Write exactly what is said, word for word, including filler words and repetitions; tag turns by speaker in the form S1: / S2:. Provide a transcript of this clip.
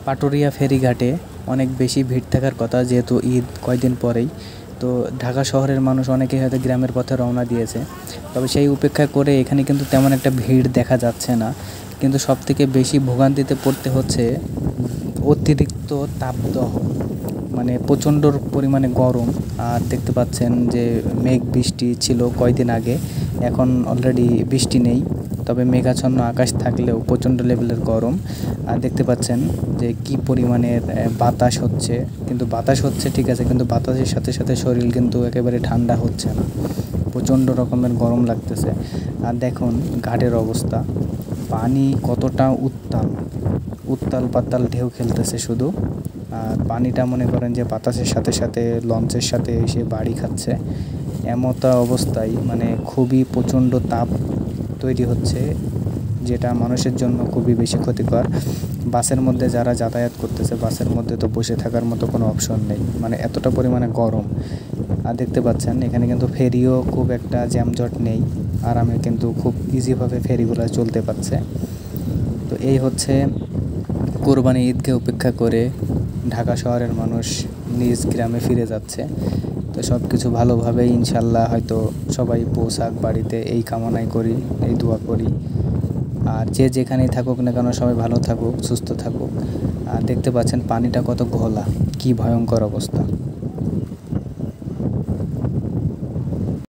S1: পাটুরিয়া ফেরিঘাটে অনেক বেশি ভিড় থাকার কথা, যেহেতু ঈদ কয়দিন পরেই। তো ঢাকা শহরের মানুষ অনেকেই হয়তো গ্রামের পথে রওনা দিয়েছে, তবে সেই উপেক্ষা করে এখানে কিন্তু তেমন একটা ভিড় দেখা যাচ্ছে না। কিন্তু সবথেকে বেশি ভোগান্তিতে পড়তে হচ্ছে অতিরিক্ত তাপদাহ, মানে প্রচণ্ড পরিমাণে গরম। আর দেখতে পাচ্ছেন যে মেঘ বৃষ্টি ছিল কয়দিন আগে, এখন অলরেডি বৃষ্টি নেই, তবে মেঘাচ্ছন্ন আকাশ থাকলেও প্রচণ্ড লেভেলের গরম। আর দেখতে পাচ্ছেন যে কি পরিমাণের বাতাস হচ্ছে, কিন্তু বাতাস হচ্ছে ঠিক আছে, কিন্তু বাতাসের সাথে সাথে শরীর কিন্তু একেবারে ঠান্ডা হচ্ছে না, প্রচণ্ড রকমের গরম লাগতেছে। আর দেখুন ঘাটের অবস্থা, পানি কতটা উত্তাল, উত্তাল পাতাল ঢেউ খেলতেছে শুধু। আর পানিটা মনে করেন যে বাতাসের সাথে সাথে লঞ্চের সাথে এসে বাড়ি খাচ্ছে, এমতা অবস্থায় মানে খুবই প্রচণ্ড তাপ তৈরি হচ্ছে, যেটা মানুষের জন্য খুবই বেশি ক্ষতিকর। বাসের মধ্যে যারা যাতায়াত করতেছে, বাসের মধ্যে তো বসে থাকার মতো কোনো অপশন নেই, মানে এতটা পরিমাণে গরম। আর দেখতে পাচ্ছেন এখানে কিন্তু ফেরিও খুব একটা জ্যামজট নেই, আরামে কিন্তু খুব ইজিভাবে ফেরিগুলো চলতে পারছে। তো এই হচ্ছে কোরবানি ঈদকে উপেক্ষা করে ঢাকা শহরের মানুষ নিজ গ্রামে ফিরে যাচ্ছে। তো সব কিছু ভালোভাবেই ইনশাল্লাহ হয়তো সবাই পৌঁছাক বাড়িতে, এই কামনাই করি, এই দোয়া করি। আর যে যেখানেই থাকুক না কেন সবাই ভালো থাকুক, সুস্থ থাকুক। আর দেখতে পাচ্ছেন পানিটা কত ঘোলা, কি ভয়ঙ্কর অবস্থা।